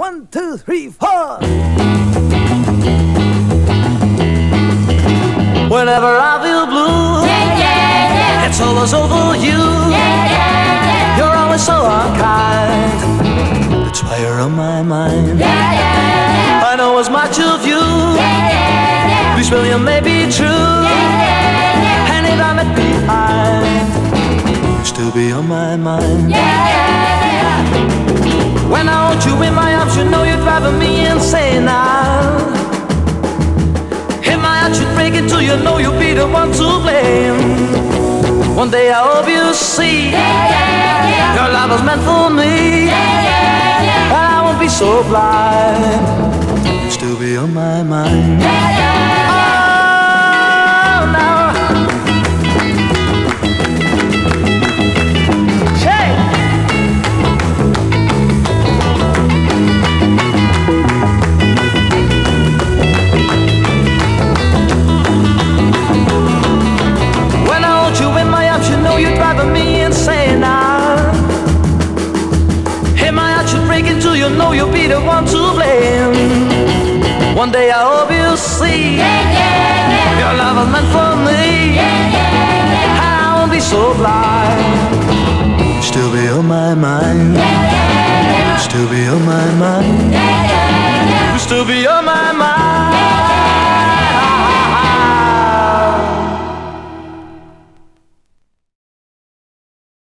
1, 2, 3, 4. Whenever I feel blue, it's always over you. You're always so unkind. That's why you're on my mind. I know as much of you. This million may be true. And if I'm at behind, you'll still be on my mind. When I hold you in my arms, you know you're driving me insane now. In my heart you'd break it till you know you'll be the one to blame. One day I hope you see your love was meant for me. And I won't be so blind, you'll still be on my mind. Oh, no. You're driving me insane now. Hey, my heart should break into you know you'll be the one to blame. One day I hope you'll see your love is meant for me. I won't be so blind, you'll still be on my mind. You'll still be on my mind. You'll still be on my mind.